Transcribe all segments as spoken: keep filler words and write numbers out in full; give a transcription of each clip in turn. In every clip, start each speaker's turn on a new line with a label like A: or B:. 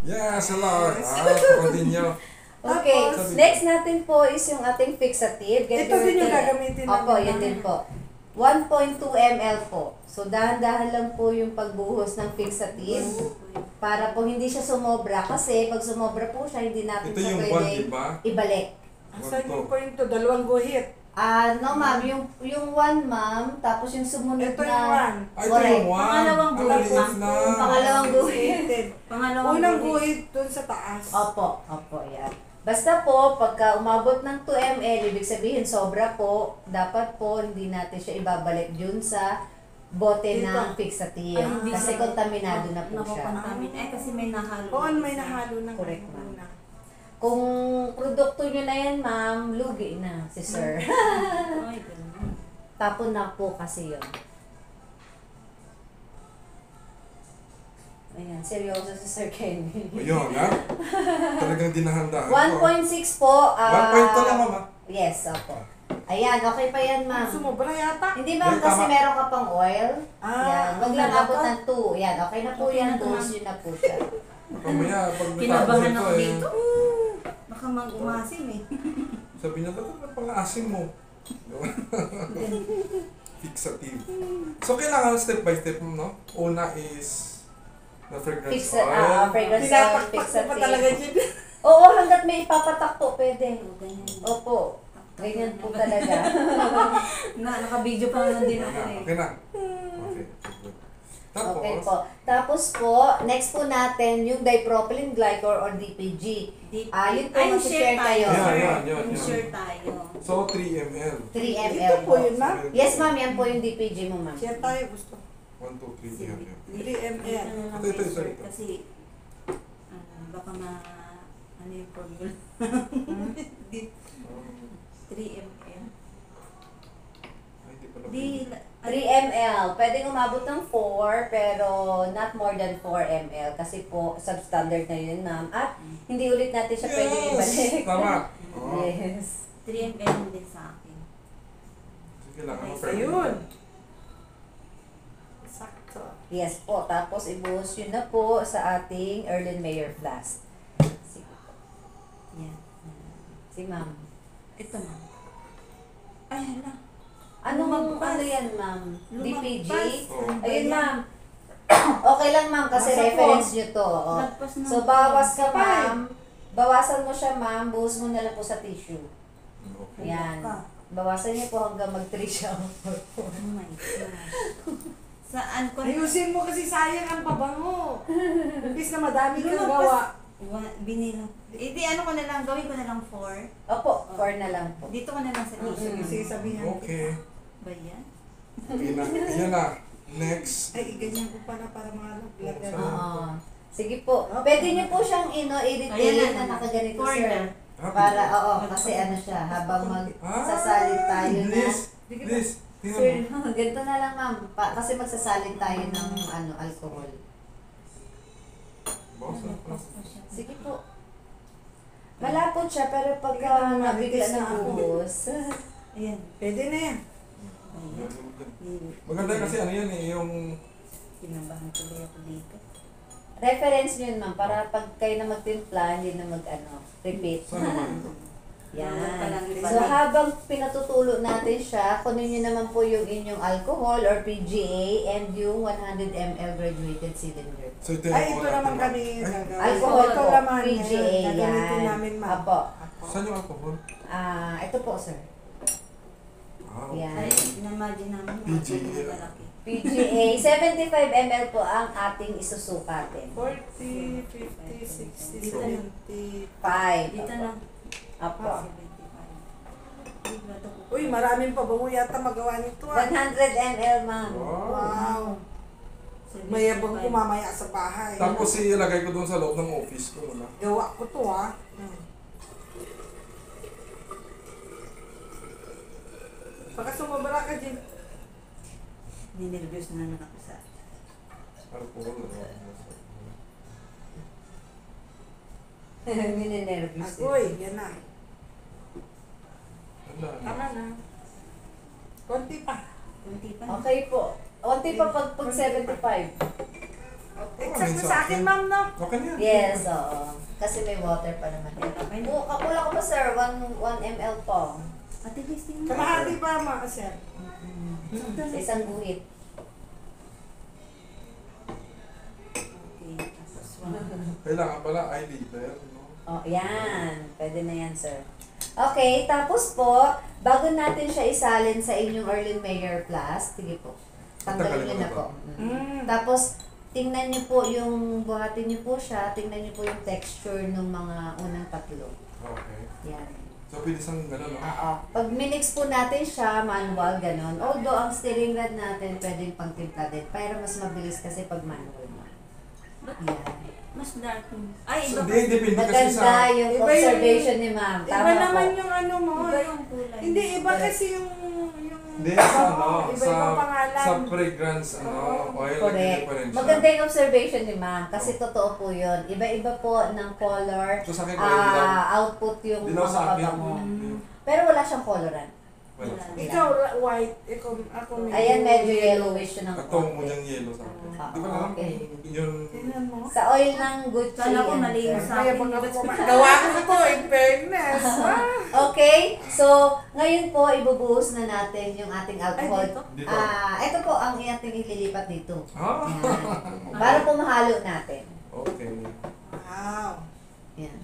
A: Yes, hello. Ah, continue.
B: Okay,
A: Tapos,
B: next natin po is yung ating fixative. Get
C: Ito
B: your
C: din yung
B: tin-
C: gagamitin
B: Opo,
C: namin.
B: yan din po. one point two milliliters po. So, dahan-dahan lang po yung pagbuhos ng fixative para po hindi siya sumobra. Kasi pag sumobra po siya, hindi natin
A: ito
B: siya
A: yung
B: pwede
A: one, diba?
B: ibalik.
C: Saan yung point to? Dalawang guhit.
B: Ah, no ma'am, yung yung one ma'am, tapos yung sumunod
C: Ito
B: na...
C: yung one.
A: Ah, ito
B: Correct.
A: yung one.
D: Pangalawang
A: Ang
D: guhit,
A: maliit
D: ma'am.
A: na.
B: Pangalawang guhit.
D: Pangalawang
C: Unang
D: guhit.
C: guhit dun sa taas.
B: Opo, opo, yan. Basta po, pagka umabot ng two milliliters, ibig sabihin sobra po, dapat po hindi natin siya ibabalik dun sa bote
C: Dito.
B: ng fixative.
D: Ay, hindi
B: Kasi
D: siya-
B: kontaminado na po siya.
D: Nakukontamin. Eh, kasi may nahalo.
C: Oo, may nahalo na.
B: Correct, ma'am.
C: Una.
B: Kung produkto nyo na yan, ma'am, lugi na si sir.
D: Ay, ganun.
B: Tapon na po kasi yun. Ayan, seryoso si Sir Kenny.
A: Ayun, ha? Talagang dinahandaan.
B: one point six po. ah,
A: One point to lang, mama.
B: Yes, opo. Ayan, okay pa yan, ma'am.
C: Sumobra yata.
B: Hindi ma'am,
A: Yan,
B: kasi
A: tama.
B: meron ka pang oil.
C: Ah,
B: Yan, wag lang
C: wala
B: abot
C: pa.
B: ng two. Yan, okay na po
D: Okay
B: yan.
D: na to,
B: Dose
D: ma'am.
B: yun na po siya.
A: Pamaya, pag
D: Kinabahan
A: natapos
D: ako
A: ito,
D: dito.
A: eh,
D: Baka mag-umasim eh.
A: sabi niya, ba't ang pang-asim mo? Fixative. So, kailangan step by step, no? Una is the fragrance
B: Fix,
A: oil.
B: ah, fragrance oil,
C: Pinapakpak mo pa talaga
B: fixative.
C: dyan.
B: Oo, hanggat may ipapatak po, pwede.
D: So, ganyan.
B: Opo, ganyan po talaga.
D: Na, naka-video pa naman din ako
A: Okay na,
D: eh.
A: okay na. Okay, good. Tapos,
B: Okay po. Tapos po, next po natin yung dipropylene glycol or D P G.
D: Deep-
B: Ah, yun po,
D: Ay,
B: mag-share
D: share
B: tayo.
A: Yan, yan, yan,
D: Yung
A: yan.
D: share tayo.
A: So, three milliliters.
B: three
C: Ito
B: milliliters
C: po yun, ma'am.
B: Yes ma'am, yan po yung D P G mo ma'am.
C: Share tayo gusto.
A: one, two, three, yan, yan.
C: three milliliters.
D: Dito na lang
A: Ito, ito,
D: kay
A: ito,
D: sir,
A: ito.
D: Kasi, ano, baka ma, ano yung formula. Di- three milliliters.
A: Ay, di pala.
D: Di,
B: three milliliters. Pwedeng umabot ng four, pero not more than four milliliters. Kasi po, substandard na yun, ma'am. At hindi ulit natin siya pwedeng ibalik.
A: Yes! Tama. Oo.
B: Yes.
D: three milliliters din sa akin.
A: Sige lang, ako
C: Ayun. Sakto.
B: Yes po. Tapos ibuhos yun na po sa ating Erlenmeyer flask. Sige po.
D: Yan.
B: Si ma'am.
D: Ito ma'am. Ay, hala.
B: Anong
D: Lumagpas.
B: ano yan, ma'am? D P G?
D: Lumagpas.
A: Oo.
B: Ayun, ma'am. Okay lang, ma'am, kasi
C: Nasa
B: reference nyo to. oo.
D: Lagpas na.
B: So, bawas ka,
C: Five.
B: ma'am. Bawasan mo siya, ma'am. Buhos mo na lang po sa tissue.
A: Okay.
B: Yan. Bawasan niyo po hanggang mag-three siya.
D: Oh my gosh. Saan ko?
C: Ayusin mo kasi sayang ang pabango. Imbis na madami kang
D: Lumagpas.
C: gawa.
D: Wa- Binilang. Eh, di ano ko na lang, gawin ko na lang four.
B: Opo, four na lang po.
D: Dito ko na lang sa
C: Oh, sige,
D: tissue.
C: sige, sabihan.
A: Okay.
D: Ba yan?
A: Okay na. Ayan na. Next.
C: Ay, ganyan ko pala para mga vlogger.
B: Oo. Sige po. Pwede niyo po siyang ino
D: Ayan
B: i-retain
D: na.
B: na nakaganito,
D: Four
B: sir.
D: na.
B: Para, oo, kasi ano siya, habang magsasalit tayo na.
A: Please. Please.
B: Sir,
A: Tingnan mo.
B: ganito na lang, ma'am. Pa, kasi magsasalit tayo ng ano, alcohol.
A: Boss, ano pa?
B: Sige po. Malapot siya, pero pagka nabigla
C: Marites
B: na
C: na ako.
B: buhos.
D: Ayan.
C: Pwede na yan.
D: Ayan.
A: Maganda kasi ano yan eh, yung
D: Kinabahan tuloy ako dito.
B: Reference yun, ma'am, para pag kayo na magtimpla, hindi na mag, ano, repeat.
A: saan naman ito?
B: Yan.
D: Walang
B: So, habang pinatutulo natin siya, kunin nyo naman po yung inyong alcohol or P G A and yung one hundred milliliters graduated cylinder.
A: So ito yung
C: Ay, ito
A: wala
C: naman
A: naman.
C: kami
A: Ay,
C: gagawin.
B: Alcohol
C: Ito
B: po,
C: naman,
B: P G A,
C: yan. Gagamitin
B: yan.
C: namin, ma'am.
B: Apo.
A: Saan yung alcohol?
B: Ah, ito po, sir.
A: Wow.
B: Yan.
D: Ay, in-imagine namin
A: P G A.
D: mga ganun kalaki.
B: P G A, seventy-five milliliters po ang ating isusukatin.
C: forty, fifty, sixty,
D: Dito na.
C: seventy.
B: Five.
D: Dito na.
B: Apo.
D: seventy-five. Di ba ito?
C: Uy, maraming pabango yata magawa nito ah.
B: one hundred milliliters, ma'am.
A: Wow.
C: Wow.
D: seventy-five.
C: Mayabang ko mamaya sa bahay.
A: Tapos ilagay ko doon sa loob ng office ko. Wala.
C: Gawa ko to ah. Hmm. Baka sumabara ka dyan.
D: Ninervyos na naman ako sa...
A: Alcohol.
B: Mininervous.
C: Agoy, yan na.
A: Wala.
C: Tama na. Konti pa.
D: Kunti pa.
B: Okay po. Unti pa pag, pag seventy-five.
C: Okay. Exact na sa akin, ma'am, no?
A: Okay na yan.
B: Yes, oo. Kasi may water pa naman. Bu- Kapula ko pa, sir. one milliliters po.
D: Ate Christine.
C: Kalahati pa, ma, sir.
B: Sa isang guhit.
D: Okay, tapos one.
A: Kailangan pala eye leader, no?
B: Oh, yan. Pwede na yan, sir. Okay, tapos po, bago natin siya isalin sa inyong Erlen Mayer Plus, sige po, tanggalin niyo na po. Mm. Tapos, tingnan niyo po yung, buhatin niyo po siya, tingnan niyo po yung texture ng mga unang tatlo.
A: Okay.
B: Yan.
A: So, pwede sang gano'n, no?
B: Oo. Pag minix po natin siya, manual, ganon. Although, ang stirring rod natin, pwedeng pang-timpla din. Pero mas mabilis kasi pag manual na. Yan.
D: Mas dark. Ay,
A: So,
D: iba
A: hindi, depende kasi
B: Maganda
A: sa...
B: yung
C: Iba yung-
B: observation ni ma'am.
C: Iba
B: Tama
C: naman
B: po.
C: yung ano mo.
D: Iba yung kulay.
C: Hindi, iba kasi yung... yung
A: Hindi, sa ano, sa,
C: iba-ibang pangalan.
A: sa fragrance, ano, oil,
B: Correct.
A: nag-different siya.
B: Maganda yung observation ni ma'am kasi totoo po yun. Iba-iba po ng color,
A: So, sa akin, oil lang.
B: ah output yung
A: Hindi lang sa
B: mga
A: akin.
B: pabango.
A: Mm.
B: Pero wala siyang coloran.
A: Wala.
C: Ikaw, ra- white. Ikaw, ako medyo...
B: Ayan, medyo yellowish siya ng
A: Nagtungo
B: konti.
A: niyang yellow sa akin.
B: Ah,
A: Di ba alam?
B: okay.
A: Yun,
C: Tingnan mo.
B: Sa oil ng Gucci.
D: Kala ko
B: yan,
D: malinis
B: sir.
D: sa
C: Kaya
D: akin.
C: pag ako gawa ko ito, in fairness. Ah.
B: Okay, so ngayon po ibubuhos na natin yung ating alcohol.
C: Ay, dito?
A: Dito.
B: Ah, ito po ang ating ililipat dito.
A: ah,
B: Yan. Para po mahalo natin.
A: okay.
C: Wow.
B: Yan.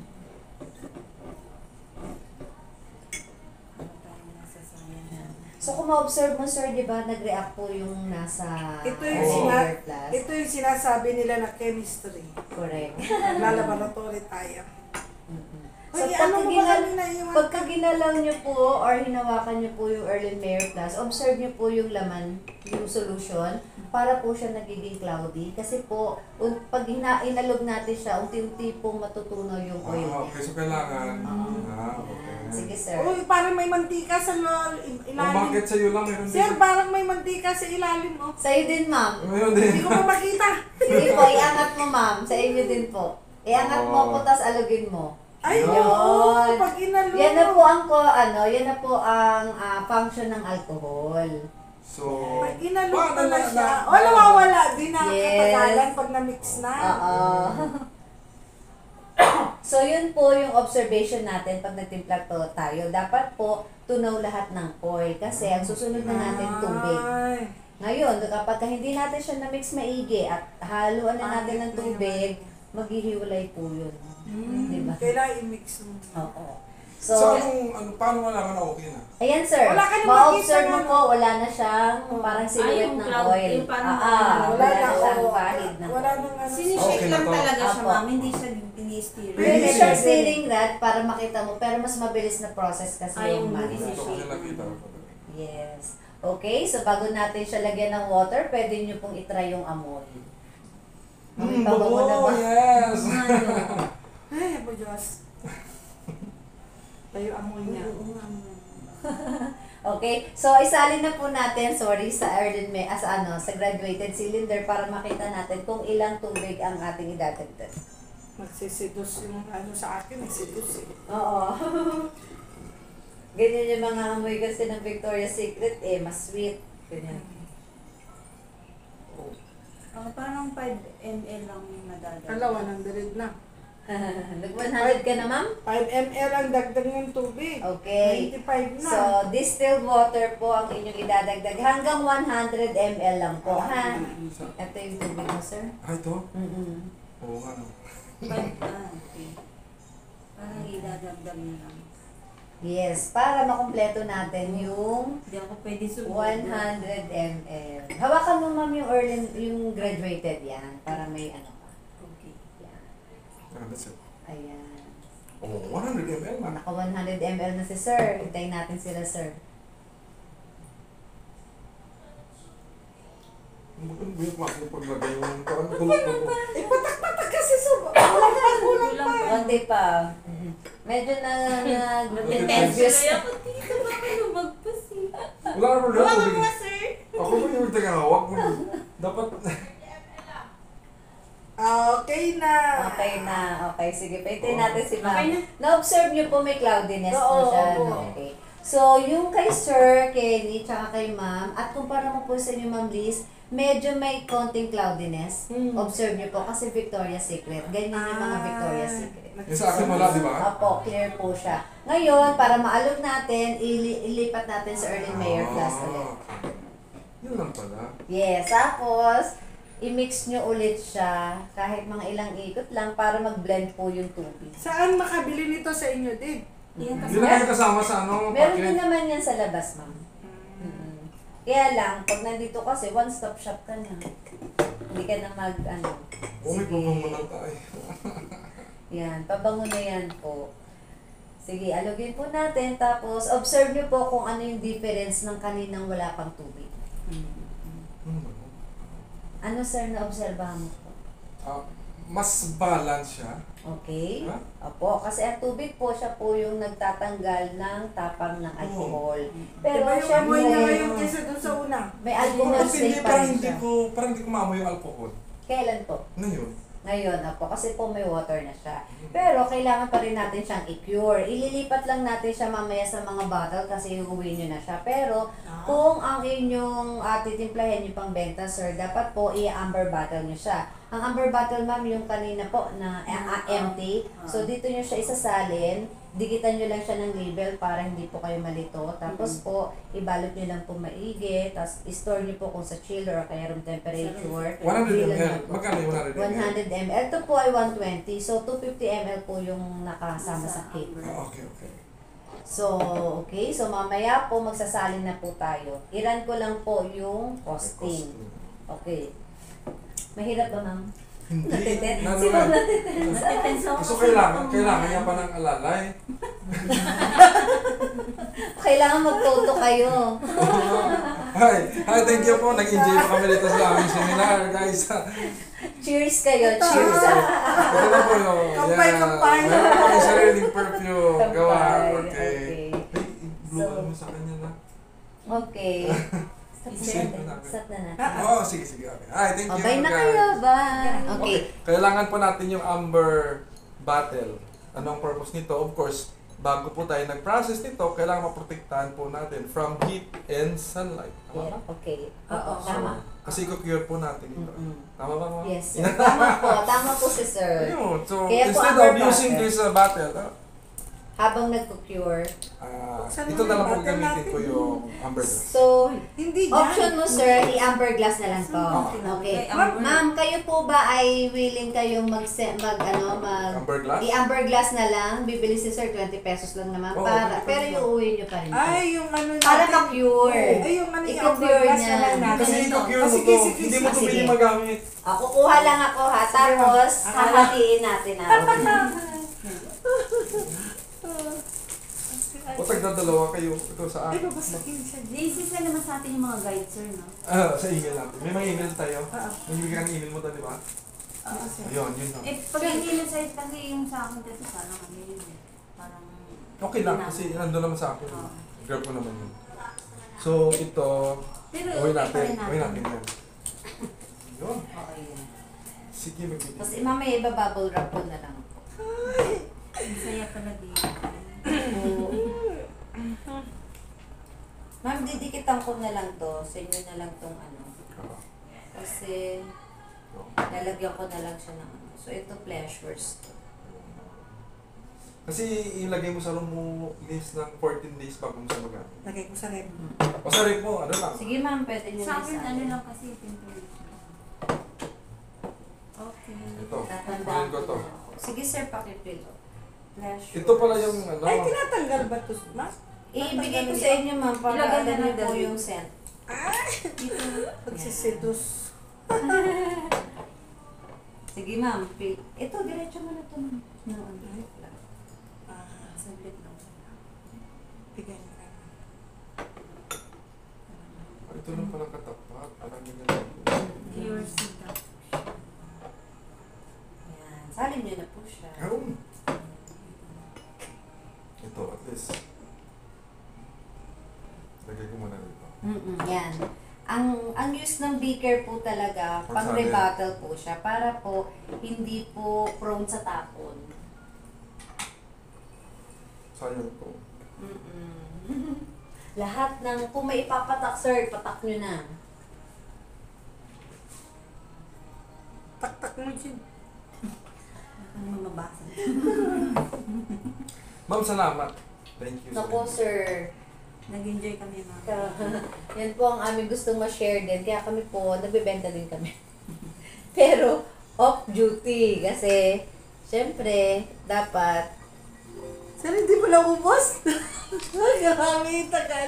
B: So kung ma-observe mo, sir, di ba, nag-react po yung nasa
C: Ito yung,
A: Oo.
C: sina
B: Mayer Plus.
C: ito yung sinasabi nila na chemistry.
B: Correct.
C: Nagla-laboratory tayo.
B: Mm-mm.
C: Ay,
B: So
C: ano
B: pagka,
C: mo ba
B: ginal-
C: kanina yung...
B: pagka ginalaw niyo po or hinawakan niyo po yung Erlen Mayer Plus, observe niyo po yung laman, yung solution, para po siya nagiging cloudy. Kasi po, un- pag hina- inalog natin siya, unti-unti pong matutunaw yung oil
A: Ah,
B: niya.
A: okay, so kailangan.
B: Oo.
A: Ah, okay.
B: Sige, sir.
C: Uy, parang may mantika sa lo- il-
A: Kung
C: ilalim.
A: bakit sa'yo lang, meron
C: Sir,
A: din.
C: parang may mantika sa ilalim, oh.
B: Sa'yo din, ma'am.
A: Meron din.
C: Hindi ko pa makita.
B: Sige po, iangat mo, ma'am. Sa inyo din po. Iangat mo po, tas alugin mo.
C: Ay,
A: Yun.
C: oo, pag inalo.
B: Yan na po ang ko, ano, yan na po ang ah, function ng alcohol.
A: So,
C: Pag inalo
A: paano
C: ko na
A: na-
C: siya.
A: na-
C: O, nawawala din na
B: Yes.
C: katagalan pag na-mix na.
B: Oo. So, yun po yung observation natin pag nagtimpla to tayo. Dapat po tunaw lahat ng oil kasi ang susunod na natin tubig.
C: Ay.
B: Ngayon, kapag hindi natin siya na-mix maigi at haluan na natin ng tubig, maghihiwalay po yun.
C: Mm,
B: Diba?
C: Kailangan i-mix mo.
B: Oo.
A: so,
B: So,
A: anong, ano, paano malaman na okay na?
B: ayan sir,
C: Wala ka na
B: ma-observe
C: makita
B: mo
C: na-
B: po, wala na siyang parang silhouette
D: yung
B: ng
D: cloud,
B: oil.
D: yung parang
B: Ah, ah,
D: ano,
B: wala
C: Wala
B: na
C: na,
B: siyang
C: oo.
B: bahid ng
C: Wala
B: oil.
C: nang ano.
D: Sinishake
A: Okay na
D: lang
A: to.
D: talaga siya,
B: Apo.
D: ma'am. Hindi siya ini-steer.
B: Pwede
A: Pwede
B: siyang
A: siya.
B: steering rod para makita mo, pero mas mabilis na process kasi
D: Ay,
B: yung
D: yung
B: manual.
A: Ito
D: Shake.
A: kasi nakita ko pa.
B: Yes. Okay, so bago natin siya lagyan ng water, pwede nyo pong itry yung amoy. May
A: Mm,
B: pabango na
A: bango,
B: ba?
A: yes!
C: Ay, po Diyos. Tayo amoy niya.
B: Okay, so isalin na po natin, sorry, sa Erlen May, as ano, sa graduated cylinder para makita natin kung ilang tubig ang ating idadagdag.
C: Magsisidus yung ano sa akin, nagsidus eh.
B: Oo. Ganyan yung mga amoy kasi ng Victoria's Secret eh, mas sweet. Ganyan.
D: Oh, parang five milliliters lang yung nadadala.
C: Kalawa ng dirid na.
B: Nag one hundred ka na, ma'am?
C: five milliliters ang dagdag ng tubig.
B: Okay.
C: ninety-five na.
B: So, distilled water po ang inyong idadagdag. Hanggang one hundred milliliters lang po, ha? Ito yung tubig mo, sir.
A: Ah, ito?
B: Mm-mm.
A: Oo nga, no.
D: Five, ah, okay. Parang idadagdag na lang.
B: Yes, para makumpleto natin yung
D: Hindi ako pwede subukan.
B: one hundred milliliters. Hawakan mo, ma'am, yung early, yung graduated yan, para may ano pa.
D: Okay.
B: Yan.
A: Ah, that's it.
B: Ayan.
A: Oh, one hundred milliliters na.
B: Naka one hundred milliliters na si sir. Hintayin natin sila, sir.
A: Maganda yung klase paglagay yung parang gulok-gulok.
C: Eh, patak-patak kasi sa... Kulang pa, kulang pa.
B: Konti pa. Medyo na, nag
A: Nag-tense.
D: ako dito. Baka lumagpas eh.
A: Wala naman lang
D: Hawakan
A: tubig.
D: mo, sir.
A: Ako ba yung taga hawak mo? Dapat...
C: Okay na.
B: Okay na. Okay, sige. Paintin natin si ma'am.
D: Okay na.
B: Na-observe niyo po may cloudiness
C: Oo,
B: po siya.
C: oo.
B: No? Okay. So, yung kay Sir, Kenny, tsaka kay Ma'am, at kumpara mo po sa inyo, Ma'am Liz, medyo may konting cloudiness.
C: Mm.
B: Observe niyo po, kasi Victoria's Secret. Ganyan yung mga Victoria's Secret.
A: Yung sa akin wala, di ba?
B: Opo, clear po siya. Ngayon, para maalog natin, ili- ilipat natin sa Early Mayor Plus ulit.
A: Yun lang pala.
B: Yes, tapos, i-mix nyo ulit siya kahit mga ilang ikot lang para mag-blend po yung tubig.
C: Saan makabili nito sa inyo, Dave?
D: Yan
A: Hindi na kayo kasama sa ano,
B: Meron din
A: packet.
B: naman yan sa labas, ma'am. Mm. Kaya lang, pag nandito kasi, one-stop shop ka na. Hindi ka na mag, ano,
A: Umi, pumang mo lang tayo.
B: yan, pabango na yan po. Sige, alugin po natin, tapos observe nyo po kung ano yung difference ng kaninang wala pang tubig.
A: Hmm, ano?
B: Ano, sir, na-obserbahan mo po?
A: Ah, mas balance siya.
B: Okay?
A: Ha?
B: Opo, kasi ang tubig po, siya po yung nagtatanggal ng tapang ng alcohol. Pero
C: Diba yung
B: syempre,
C: amoy niya ngayon kaysa dun sa una?
B: may alcohol
A: Kasi hindi,
B: state pa
A: parang
B: rin
A: hindi
B: siya.
A: ko, parang hindi ko maamoy yung alcohol.
B: Kailan po?
A: Ngayon.
B: Ngayon, opo, kasi po may water na siya. Pero kailangan pa rin natin siyang i-cure. Ililipat lang natin siya mamaya sa mga bottle kasi uuwi nyo na siya. Pero
C: Ah.
B: kung ang inyong uh, titimplahin yung pangbenta, sir, dapat po i-amber bottle nyo siya. Ang amber bottle, ma'am, yung kanina po na uh, empty. So, dito nyo siya isasalin. Dikitan nyo lang siya ng label para hindi po kayo malito. Tapos po, ibalot nyo lang po maigi. Tapos, i-store nyo po kung sa chiller o kaya room temperature.
A: one hundred
B: Bilang
A: milliliters.
B: lang po.
A: Magkano yung one hundred milliliters?
B: one hundred milliliters. Ito po ay one twenty. So, two hundred fifty milliliters po yung nakasama sa cake.
A: Ah, okay, okay.
B: So, okay. So, mamaya po magsasalin na po tayo. Iran ko lang po yung costing. Okay. Mahirap ba, ma'am?
A: Hindi.
B: Natiten.
A: Nano
B: Si ma'am
A: yan.
B: natiten.
D: Natitenso ako.
A: Gusto kailangan, kailangan niya pa ng alalay.
B: Kailangan mag-toto kayo.
A: Hi, hi, thank you po. Nag-enjoy po kami dito sa aming seminar, guys.
B: Cheers kayo. Cheers.
A: Ito na po yung,
C: Kampay, kampay.
A: Meron po kami sariling perfume.
B: Kampay,
A: Gawa, okay.
B: okay.
A: Ay, i-blow
B: So-
A: mo sa kanya na.
B: Okay. Stop
A: Save
B: na
A: na
B: natin.
A: namin.
B: Stop na natin.
C: Ah,
A: Oo, oh, sige, sige. Okay. Hi, thank you,
B: Okay na
A: guys.
B: kayo. Bye. Okay.
A: Kailangan po natin yung amber bottle. Ano ang purpose nito? Of course, bago po tayo nag-process nito, kailangan maprotektahan po natin from heat and sunlight. Tama ba?
B: Yeah, okay.
C: Oo.
B: Oo, tama.
A: Kasi i-cure po natin ito.
B: Mm-mm.
A: Tama ba, ma'am?
B: Yes, sir. Tama po. Tama po si sir.
A: Ayun. So,
B: Kaya po
A: instead
B: amber
A: of using
B: bottle.
A: this uh, bottle, uh,
B: Habang nagko-cure.
A: ah,
C: Saan
A: ito
C: mo
A: na lang po
C: yung bottle
A: gamitin
C: natin?
A: ko yung amber glass.
B: So,
C: Hindi dyan.
B: option mo, sir, i-amber glass na lang to.
A: Ah.
B: Okay.
D: Amber.
B: Ma'am, kayo po ba ay willing kayong mag, mag ano, mag,
A: Amber glass?
B: i-amber glass na lang? Bibili si sir, twenty pesos lang naman.
A: Oo,
B: para,
A: okay.
B: pero iuwi nyo pa rin.
C: Ay, yung ano natin.
B: Para ma-cure.
C: Ay, yung ano yung
B: I-cure
C: amber glass
B: niya.
C: na lang natin.
A: Kasi
B: Ganito.
A: i-cure
C: Oh,
A: mo
C: sige,
A: to.
C: sige,
A: Hindi mo
B: sige.
A: to pwede magamit.
B: Ah, kukuha lang ako ha. Tapos,
C: Ah.
B: hahatiin natin ha.
A: O tagdadalawa kayo ito sa
C: Ay,
A: akin.
C: babasakin siya.
D: This naman sa atin yung mga guide, sir, no?
A: Ah, sa email natin. May mga email tayo.
C: Ah,
A: May bigyan ng email mo to, di ba?
C: ah, sir.
A: Ayun, yun lang.
D: Eh, pag hindi na sa'yo, kasi yung sa akin kasi parang ano yun eh. Parang...
A: Okay lang kasi nandun naman sa akin.
D: Oo.
A: Grab ko naman yun. So, ito,
D: Pero
A: uwi
D: okay pa
A: natin.
D: rin
A: Uwi natin yan. Yun.
D: Okay yun.
A: Sige, magbibigay.
B: Tapos mamaya iba-bubble wrap ko na lang.
D: Ang saya pala dito.
B: Ma'am, didikitan ko na lang to. Sa inyo na lang tong ano.
A: Oo.
B: Kasi, lalagyan ko na lang siya ng ano. So, ito pleasures.
A: Kasi ilagay mo sa room mo list ng fourteen days bago mo siya magamit.
C: Lagay ko sa rep.
A: O sa rin mo, ano lang.
B: Sige ma'am, pwede nyo
D: Sa
B: na
D: akin,
B: isa.
D: ano lang kasi, temperature. Okay.
A: Ito.
B: Tatandaan
A: Kunin ko to.
B: na. Sige sir, pakiprint. Pleasures.
A: Ito pala yung ano.
C: Ay, tinatanggal ba ito, ma?
B: Ibigay ko sa inyo ma'am para
D: Ilagay na
B: alam niyo
D: natin.
B: po yung scent.
C: Dito, pagsisitos.
B: Sige ma'am, fill. Ito, diretso mo na ito ma'am. No, ano, lang.
C: Ah,
B: Saglit lang.
C: bigay mo na.
A: Ah, ito lang palang katapat. Alam niyo na lang.
D: Pure seed.
B: Ayan, salin niyo na po siya.
A: Ayun. Ito, at least. Lagay ko muna dito.
B: Mm-mm, yan. Ang ang use ng beaker po talaga,
A: Pag
B: pang
A: sabi.
B: rebottle po siya para po hindi po prone sa tapon.
A: Sayang po.
B: Mm-mm. Lahat ng, kung may ipapatak, sir, patak nyo na.
C: Tak-tak mo dyan.
D: Ano mo mabasa?
A: Ma'am, salamat. Thank you.
B: Naku, sir.
D: Nag-enjoy kami mga.
B: Ka- Yan po ang aming gustong ma-share din. Kaya kami po, nagbebenta din kami. Pero, off-duty. Kasi, syempre, dapat,
C: Sir, hindi mo lang ubos? Grabe, tagal.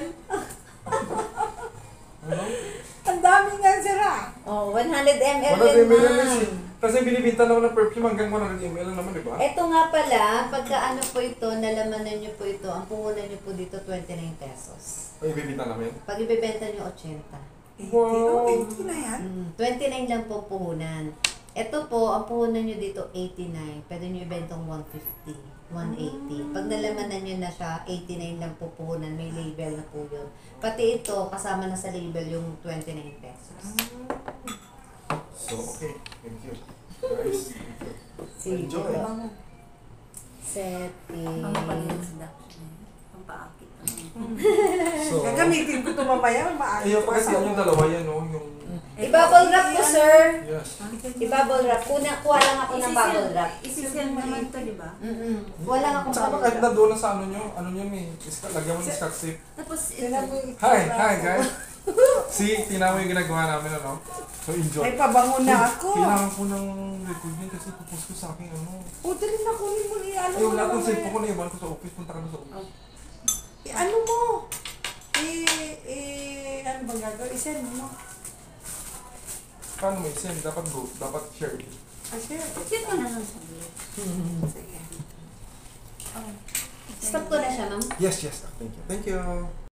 A: Ano?
C: Ang dami nga, sir ah.
B: oh, one hundred milliliters
A: one hundred
B: din, ma'am.
A: milliliters. Kasi binibinta naman ng perfume hanggang one hundred milliliters lang naman, di ba?
B: Ito nga pala, pagka ano po ito, nalamanan nyo po ito, ang puhunan nyo po dito, twenty-nine pesos.
A: Ay, ibibinta namin.
B: Pag ibibenta nyo, eighty.
A: Wow.
C: eighty na yan.
B: Mm, twenty-nine lang po puhunan. Ito po, ang puhunan nyo dito, eighty-nine. Pwede nyo ibentong one fifty, one eighty. Pag nalamanan nyo na siya, eighty-nine lang po puhunan. May label na po yun. Pati ito, kasama na sa label yung twenty-nine pesos.
A: So, okay. Thank you. Guys, thank you.
B: Sige
A: Enjoy.
B: po.
D: Bango.
B: Setting.
D: Bango pala yung seduction. Pampaakit.
A: So,
C: Gagamitin ko ito mamaya. Maakit
A: ayun,
C: ko
A: kasi
C: sa-
A: yung dalawa yan, no? Yung,
B: I-bubble wrap ko, sir.
A: yes.
B: I-bubble wrap. Kuna, kuha lang ako ng bubble wrap.
D: Isisend naman to, di ba?
B: Mm-mm. Kuha lang ako ng
A: Tsaka
B: bubble
A: kahit
B: wrap.
A: na doon na sa ano nyo, ano nyo may, iska, lagyan mo ng scotch tape.
D: Tapos
C: Tingnan mo
D: ito.
C: yung
A: Hi,
C: itsura
A: hi
C: ko.
A: guys. See, tingnan mo yung ginagawa namin, ano? So, enjoy.
C: May pabango na ako.
A: Kailangan ko ng record yun kasi pupus ko sa akin, ano?
C: O, dali na kunin mo ni ano
A: Ay,
C: mo
A: wala akong
C: naman
A: cellphone ko
C: eh.
A: na iwan ko sa office. Punta ka na sa office.
C: Eh, ano mo? Eh, eh, ano bang gagawin? I-send mo.
A: Paano may send? Dapat go. Dapat share.
C: Ah, share.
D: Yun mo na lang sabi.
C: Sige.
B: Stop ko na siya, ma'am.
A: Yes, yes. Thank you. Thank you.